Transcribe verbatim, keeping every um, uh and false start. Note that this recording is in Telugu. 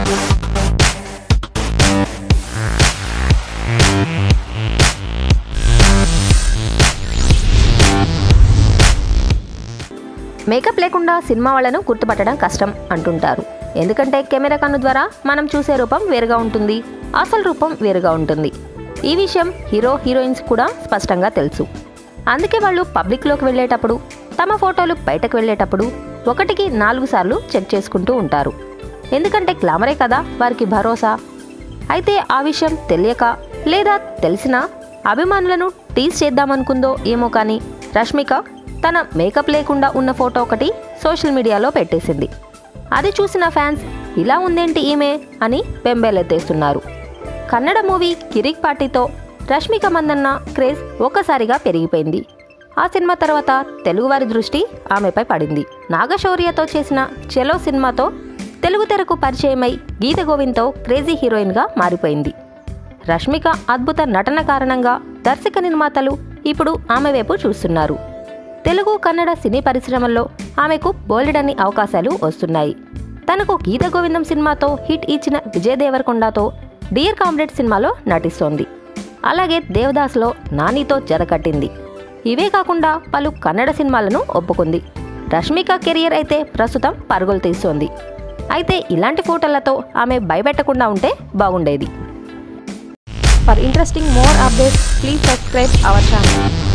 మేకప్ లేకుండా సినిమా వాళ్ళను గుర్తుపట్టడం కష్టం అంటుంటారు. ఎందుకంటే కెమెరా కన్ను ద్వారా మనం చూసే రూపం వేరుగా ఉంటుంది, అసలు రూపం వేరుగా ఉంటుంది. ఈ విషయం హీరో హీరోయిన్స్ కూడా స్పష్టంగా తెలుసు. అందుకే వాళ్ళు పబ్లిక్లోకి వెళ్ళేటప్పుడు, తమ ఫోటోలు బయటకు వెళ్ళేటప్పుడు ఒకటికి నాలుగు సార్లు చెక్ చేసుకుంటూ ఉంటారు. ఎందుకంటే గ్లామరే కదా వారికి భరోసా. అయితే ఆ విషయం తెలియక లేదా తెలిసినా అభిమానులను టీజ్ చేద్దామనుకుందో ఏమో కానీ రష్మిక తన మేకప్ లేకుండా ఉన్న ఫోటో ఒకటి సోషల్ మీడియాలో పెట్టేసింది. అది చూసిన ఫ్యాన్స్ ఇలా ఉందేంటి ఈమె అని బెంబేలెత్తేస్తున్నారు. కన్నడ మూవీ కిరిక్ పార్టీతో రష్మిక మందన్న క్రేజ్ ఒక్కసారిగా పెరిగిపోయింది. ఆ సినిమా తర్వాత తెలుగువారి దృష్టి ఆమెపై పడింది. నాగశౌర్యతో చేసిన చెలో సినిమాతో తెలుగు తెరకు పరిచయమై గీత గోవింద్తో క్రేజీ హీరోయిన్గా మారిపోయింది. రష్మిక అద్భుత నటన కారణంగా దర్శక నిర్మాతలు ఇప్పుడు ఆమె వైపు చూస్తున్నారు. తెలుగు కన్నడ సినీ పరిశ్రమల్లో ఆమెకు బోలెడన్ని అవకాశాలు వస్తున్నాయి. తనకు గీత గోవిందం సినిమాతో హిట్ ఇచ్చిన విజయ్ దేవరకొండతో డియర్ కామ్రేడ్ సినిమాలో నటిస్తోంది. అలాగే దేవదాస్లో నానితో జతకట్టింది. ఇవే కాకుండా పలు కన్నడ సినిమాలను ఒప్పుకుంది. రష్మిక కెరియర్ అయితే ప్రస్తుతం పరుగులు తీస్తోంది. అయితే ఇలాంటి ఫోటోలతో ఆమె భయపెట్టకుండా ఉంటే బాగుండేది. For interesting more updates please subscribe our channel.